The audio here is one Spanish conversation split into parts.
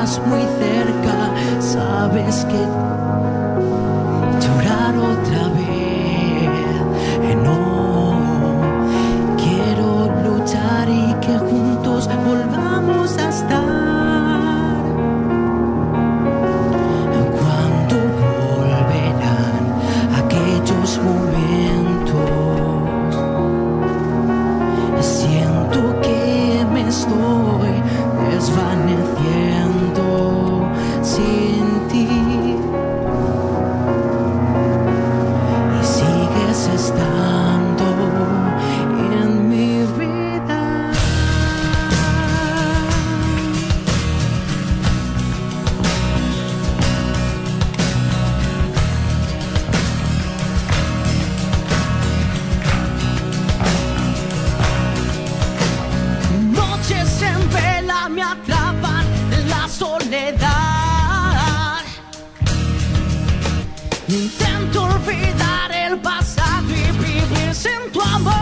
estás muy cerca, sabes que llorar otra vez, no quiero luchar y que juntos volvamos a estar. Cuando volverán aquellos momentos, siento que me estoy desvaneciendo sin ti y sigues estando en mi vida. Noches en vela me atrapan en la soledad. Intento olvidar el pasado y vivir sin tu amor.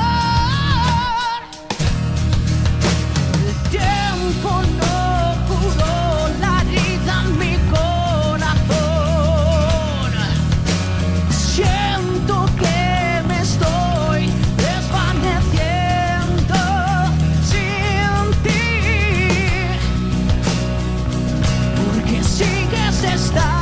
El tiempo no curó la herida en mi corazón. Siento que me estoy desvaneciendo sin ti, porque sigues estando